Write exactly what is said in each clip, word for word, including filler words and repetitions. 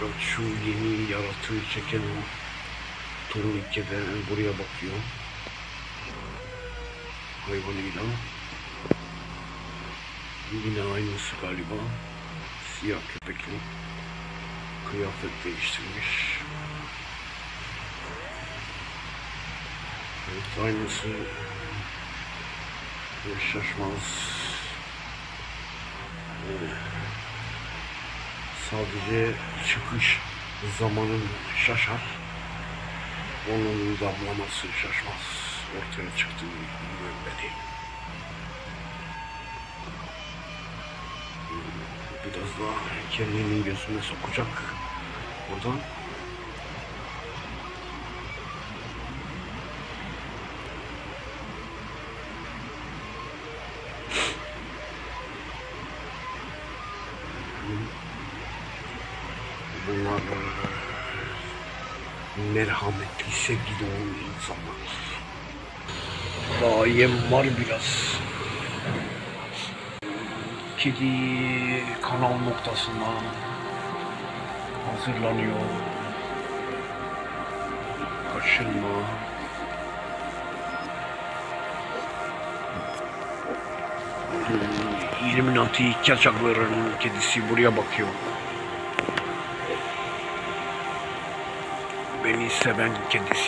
Fakat şu yeni yaratığı çeken o turnike de buraya bakıyor. Hayvanıyla. Yine aynısı galiba. Siyah köpekli. Kıyafet değiştirmiş. Evet, aynısı. Şaşmaz. Sadece çıkış zamanın şaşar. Onun damlaması şaşmaz. Ortaya çıktığı müembedi. Biraz daha kendinin gözüne sokacak. Oradan. Bunlar merhametli, sevgi dolu insanlar. Daha yem var biraz. Kedi kanal noktasına hazırlanıyor. Kaşınma. İlluminati kaçaklarının kedisi buraya bakıyor. Beni seven kedisi.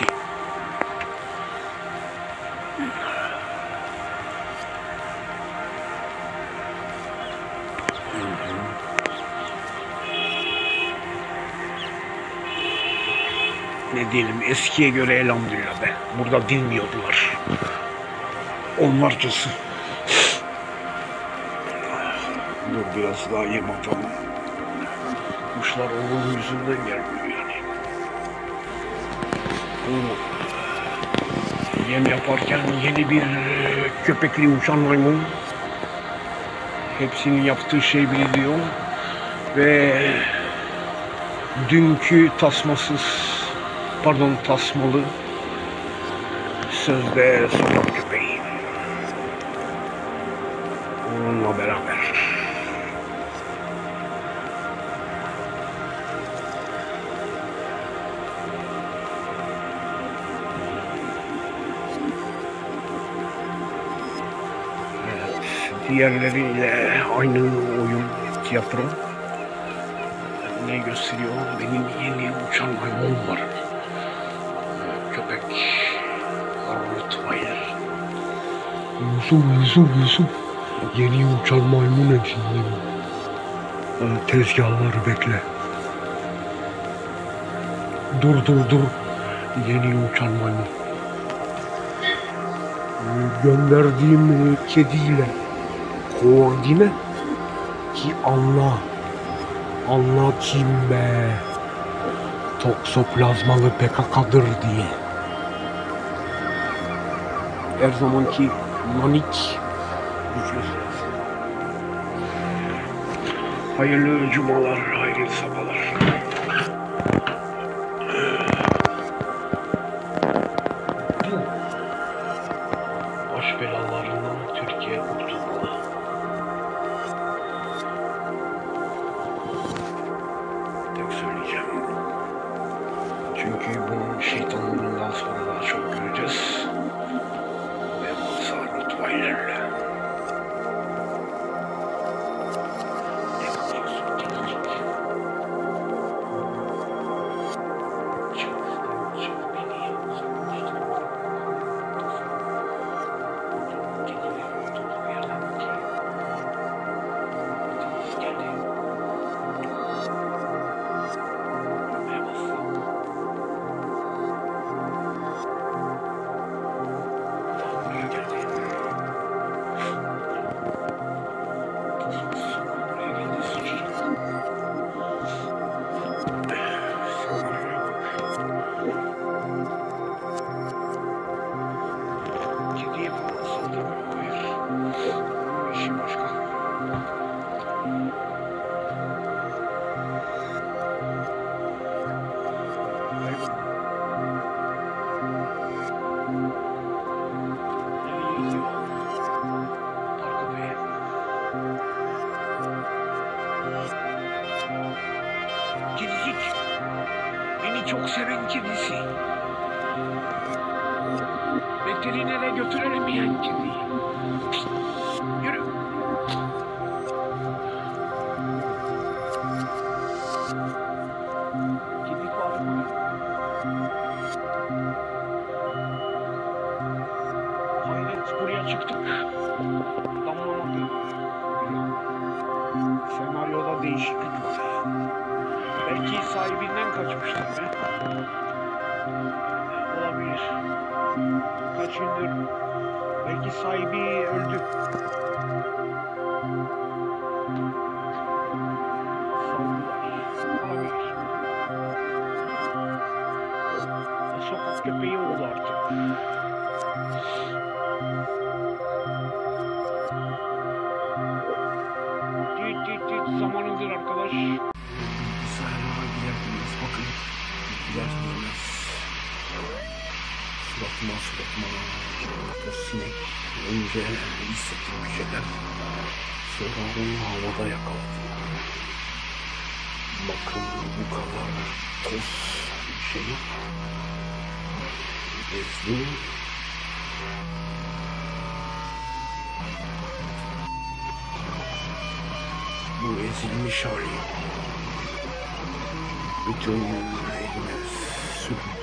Ne diyelim, eskiye göre elhamdülillah be. Burada bilmiyordular. Onlarcası. Dur biraz daha yem atalım. Kuşlar onun yüzünden gelmiyor yani. Yem yaparken yeni bir köpekli uçan maymun. Hepsinin yaptığı şey biliyor. Ve dünkü tasmasız, pardon tasmalı sözde sokak köpeği. Onunla beraber. Diğerleriyle aynı oyun, tiyatro. Ne gösteriyor? Benim yeni uçan maymunum var. Köpek. Rottweiler. Yusuf, Yusuf, Yusuf. Yeni uçan maymun edindim. Tezgahları bekle. Dur, dur, dur. Yeni uçan maymun. Gönderdiğim kediyle koordine ki anla. Anla kim be? Toksoplazmalı P K K'dır diye. Her zamanki manik güçlü. Hayırlı cumalar, hayırlı sabahlar. Baş belalarından Türkiye kurtulmalı. Tek söyleyeceğim. Çünkü bunun şeytanlığından sonra daha çok göreceğiz. Ve Mazhar Rottweiler'le. Kedicik. Beni çok seven kedisi. Veterinere götüremeyen kedi. Pişt, yürü. Kedi var mı? Hayret, buraya çıktık. Damlamadı. Senaryoda değişiklik var. Belki sahibinden kaçmıştır be. Olabilir. Kaç gündür. Belki sahibi öldü. Olabilir. Sokak köpeği oldu artık. Düt düt düt zamanıdır arkadaş. Sayılar gidersiniz. Bakın. Gidersiniz. Suratıma suratıma. Şurada sinek. Önce hissettim bir şeyler. Sonra onu havada yakaladım. Bakın bu kadar toz bir şey. Gezdim. Bu ezilmiş hali. Bütün elime sürdüm.